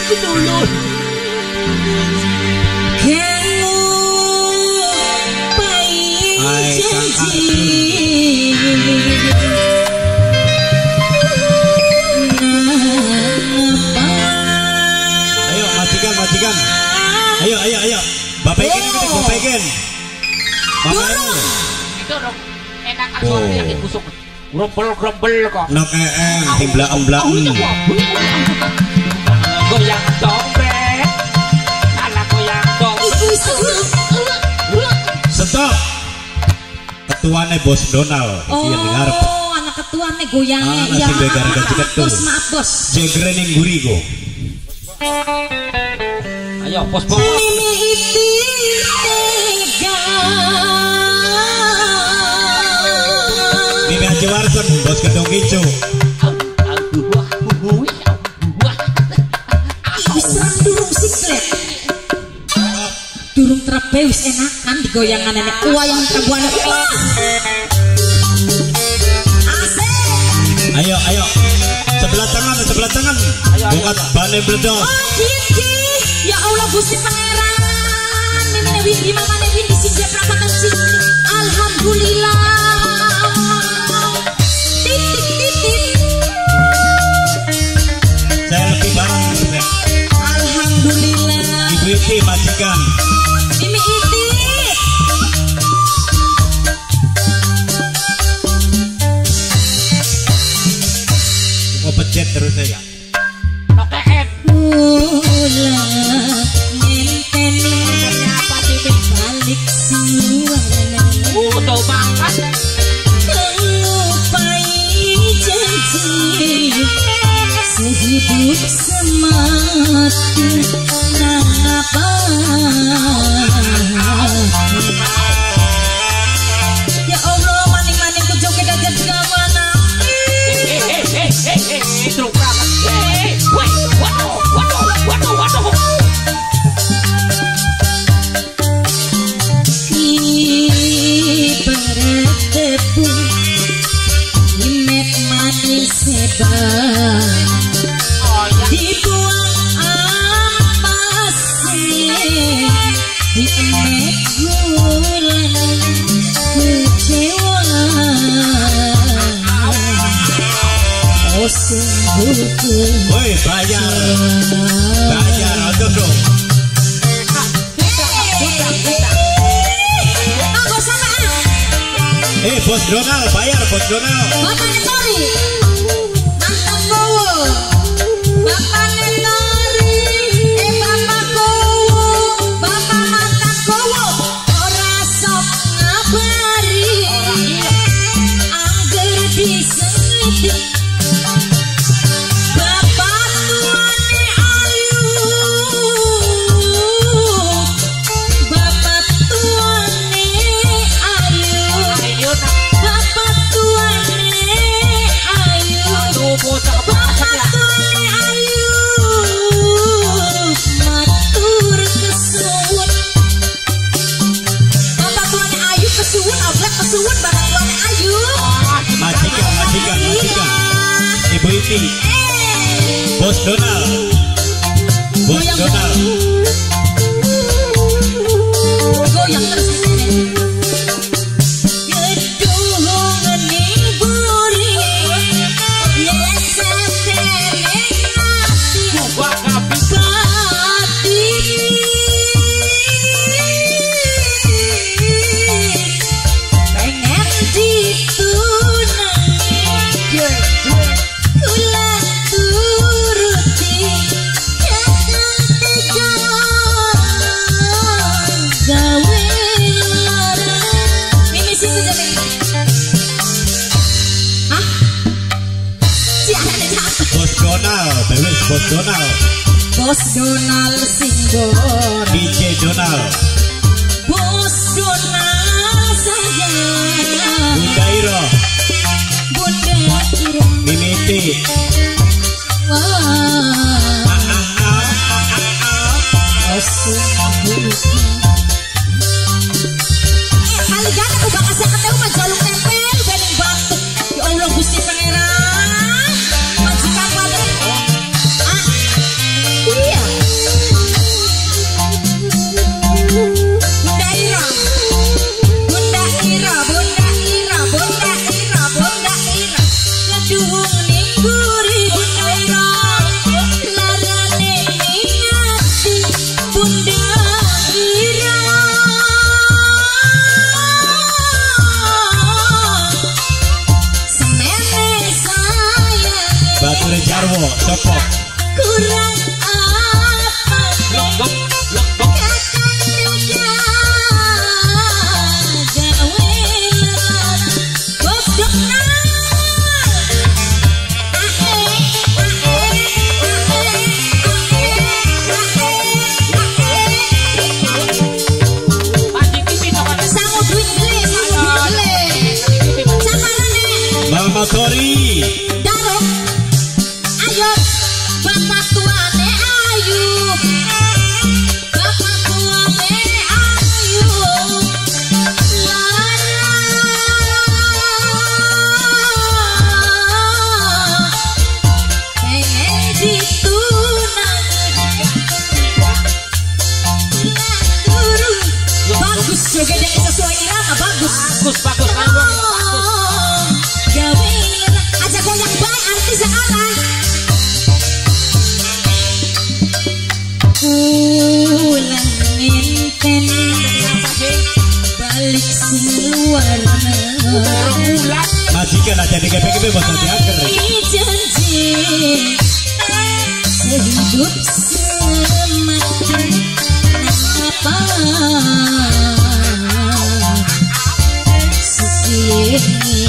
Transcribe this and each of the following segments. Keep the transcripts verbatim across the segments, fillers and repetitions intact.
Dulu. Kamu baik janji. Ayo majikan majikan. Ayo ayo ayo. Bapak ikan kita bapak ikan. Bapak itu enak suara yang busuk. Grobel-grobel kok. Nok em timbla-emblaem. Goyang dompet. Anak goyang dompet. Stop. Ketuanya Bos Donald. Oh, yang dengar. anak ketuanya goyangnya. Ah, Ya, nanti begar maaf, gaji maaf, ketul. bos, maaf bos. Jegrening gurigo. Ayo bos bos. Ini aja warson Bos Kedong Hijau. Bisa durung siklet. Durung terbeus enakan digoyangan nenek wayang kabuana. Ayo ayo. Sebelah tangan sebelah tangan. Bukan bane bledos. Oh Kiki, ya Allah Gusti Pangeran. Mimine Windy mamane Windy sinja prapatan sing. Alhamdulillah. Titik titik. Saya lebih barang. Alhamdulillah. Ibu Iti majikan. Mimi Iti. Mau pencet terus saya. Mula ngenteni apa balik suara. Uh, tau banget. Melupai janji sehidup semati napa. Ya Allah maning-maning ku joget aja gawana. Eh eh eh eh eh truk banget. Eh, woi, waduh, waduh, waduh, waduh. Ibarat debu imet manis hebat. Oh ya. Dibuang ampasnya di emet bulan kecewa. Oh sungguh Woi bayar. Bayar aduh dong. aku sama Eh Bos Donald bayar Bos Donald. Bapak Nenori mantan bowo. Bapak Nenori eh Bapak Kowo. Bapak mantan Kowo ora sok ngabari. Angger disengiti. Bapak tuane ayu. Bapak tuane ayu. Ayo nak. Bapak tuane ayu. Aduh, bocah Bapak banget ya. tuane ayu. Matur kesuwun. Bapak tuane ayu kesuwun, oblek kesuwun bapak tuane ayu. Majikan majikan majikan. Ibu Iti. Eh. Bos Donald. Bos Goyang. Donald. Goyang terus di sini. Gedung ning buri, yesem teneng nasi Gua gak bisa. pati. Pengen ditunangi, kula turuti jangan tegang gawe larang. Mimi sini jadi. Hah? Siaran aja. Bos Donald. Beres Bos Donald. Bos Donald Singgor. D J Donald. Bos Donald sayang. Bunda Iro. Bunda Ira. Mimi Iti. Wah. Ah, ah, ah, ah, ah, ah. Oh sungguh. Eh, kali gana aku bakal saya ketemu mah jalung tempel bening batuk. Ya Allah Gusti Pangeran. Majikan wadah. Ah. Iya. Dari Jarwo, Sopo. Kurang apa Blok blok blok blok. Anjing pipi coba. Mama Motori. Darok, ayo, bapak tuane ayu, bapak tuane ayu, lara, pengen ditunang, turun, bagus juga jadi sesuai irama, bagus, Bagus bagus kan bagus. gawe aja goyang bae artis sekarang. Pulang ngenten Apa sih? balik luar Orang bulan. Majikan aja di G P G P bos nanti akhir. janji sehidup semati apa sesini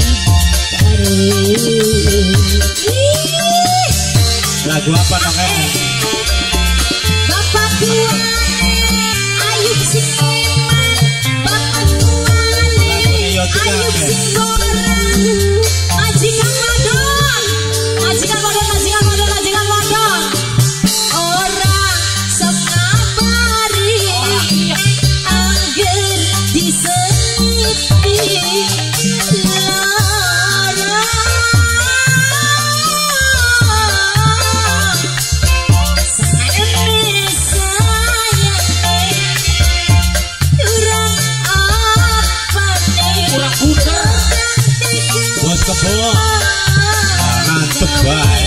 Lagu apa namanya? bapak tuane ayu sing eman, bapak tuane ayu sing goreng, majikan wadon, majikan wadon, majikan wadon, majikan wadon, orang sok ngabari, angger disenipi lara. Kurang buder. Bos Kebo. Ngantuk bae.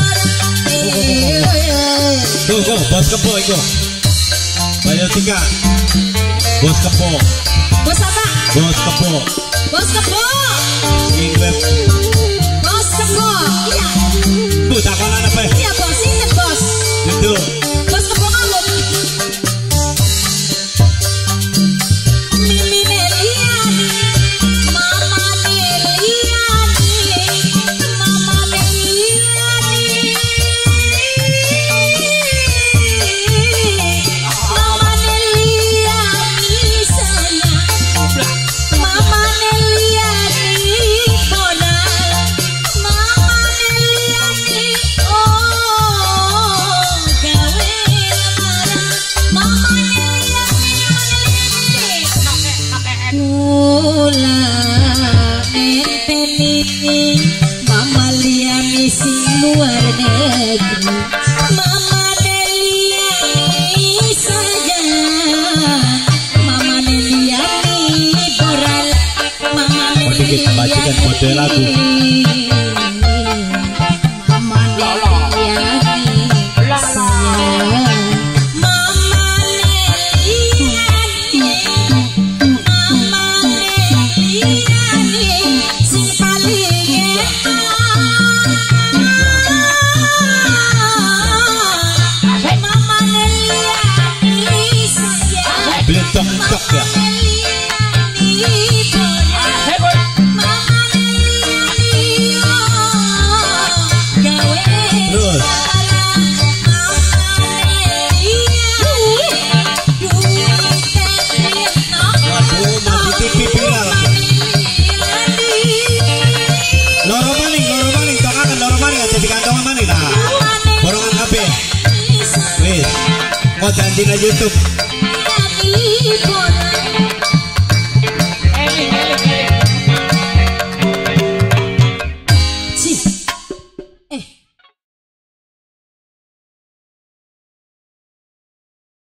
Tuh, go, Bos Kebo itu. Bayar tiga. Bos Kebo. Bos apa? Bos Kebo. Bos kebo. Sing web. Bos kebo. Iya. Bu takonan apa? Iya bos, inget bos. Itu. Bos kebo kamu. Mimi Neliani, Mama Neliani, Mama Neliani, Mama Neliani sayang. Mama Neliani modal, Mama Neliani oh gawe lara, Mama Neliani, Mama Neliani kula enten ini, Mama Liani sing luar negeri, Mama Neliani sayang, Mama Neliani boral, Mama dikit bacakan kode lagu. Mama Neliani sayang, Mama Neliani, Mama Neliani sing paling enak, Mama Neliani sayang, Beletok tok ya. Neliani boral, Heboh. Mama Neliani oh gawe Terus. lara, Mama Neliani duit tetno, Waduh, masih T V viral. Neliani Loro maning, loro maning, tongakan loro maning aja di kantong maning nah. Borongan kabeh. Wis. Mau janji na YouTube. Neliani boral.